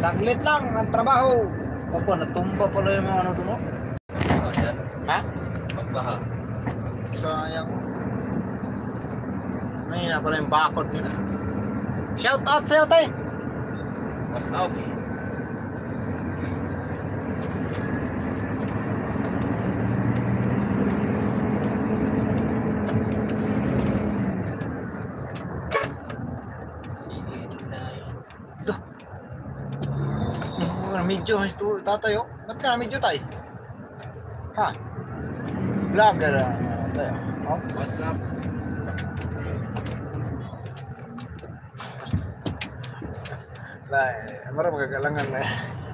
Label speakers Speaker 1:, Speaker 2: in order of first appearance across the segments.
Speaker 1: Saglit lang ang trabaho. Opo, natumba pala yung mga ano doon.
Speaker 2: Ayan.
Speaker 1: Ha?
Speaker 2: Magbaha.
Speaker 1: Sayang. May na pala yung bakod nila. Shout out sa'yo, tay!
Speaker 2: What's up?
Speaker 1: Medyo ito tatay oh. Ba't ka na medyo tay? Ha? Vlogger tayo. Oh.
Speaker 2: What's up?
Speaker 1: Lai, marah magagalangan na.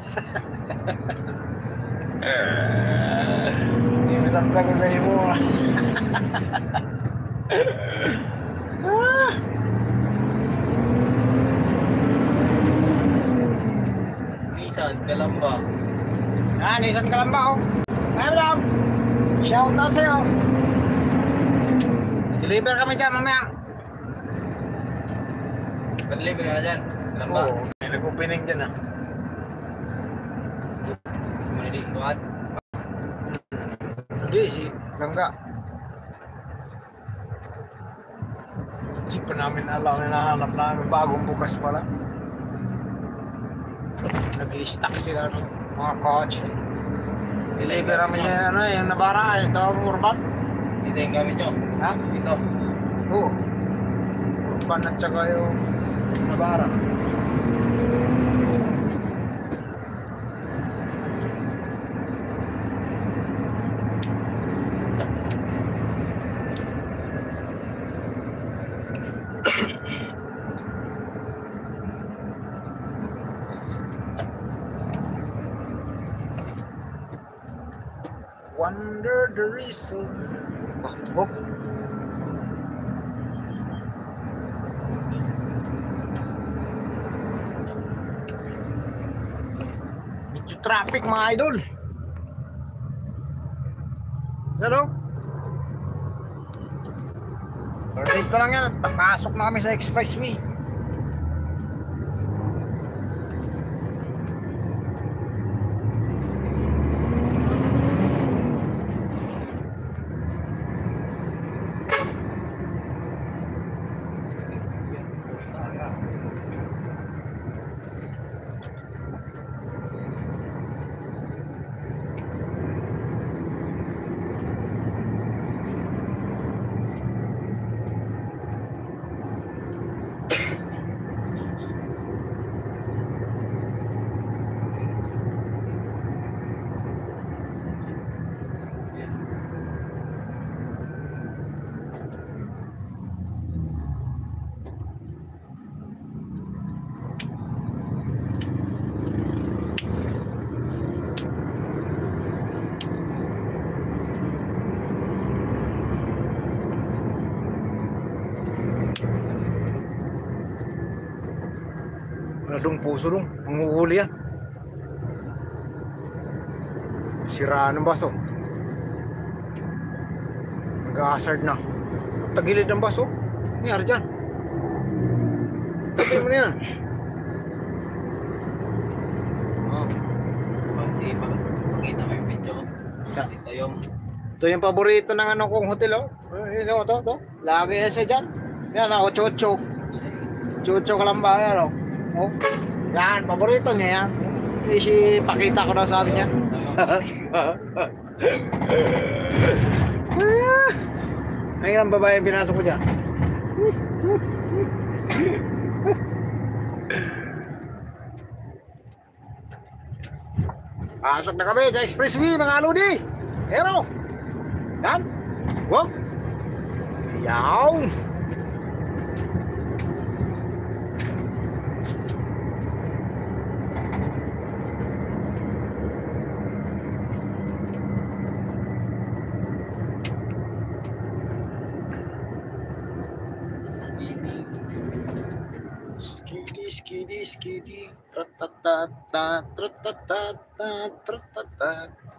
Speaker 1: Hindi bisa vlog sa imo.
Speaker 2: Nisan, Kalamba.
Speaker 1: Nisan Kalamba oh. Ay, madam. Shout out sa'yo. Deliver kami dyan mamaya.
Speaker 2: Deliver ka na dyan. Kalamba.
Speaker 1: Oo, may nag-opening dyan ah.
Speaker 2: Hindi, buhat.
Speaker 1: Hindi, si Gangga. Hindi pa namin alam na nahanap namin bagong bukas pala. Nag-i-stock sila ng mga coach. Deliver namin yung ano, yung Nabara, yung tawag Urban.
Speaker 2: Ito yung gamit nyo.
Speaker 1: Ha?
Speaker 2: Ito.
Speaker 1: Oo. Urban at saka yung Nabara. Wonder the reason. Oh. Medyo traffic mga idol. Ano? Dito lang yan. Papasok na kami sa expressway. Dong puso dong, manguhuli yan. Siraan ng baso. Nag-hazard na. Tagilid ng baso. Nangyari dyan. Tabi mo na yan.
Speaker 2: Oh. Pagdi pa. Pakita mo yung video. Ito yung
Speaker 1: paborito ng ano kong hotel oh. Ito. Lagi yan siya dyan. Yan ako, Chocho. Chocho Kalamba yan oh. Oh, yan, paborito niya yan. Pakita ko daw sabi niya. Ayun ang babae yung pinasok ko dyan. Pasok na kami sa expressway mga lodi. Pero, yan. Wow. Yaw. Skidi, tratata, tratata, tratata.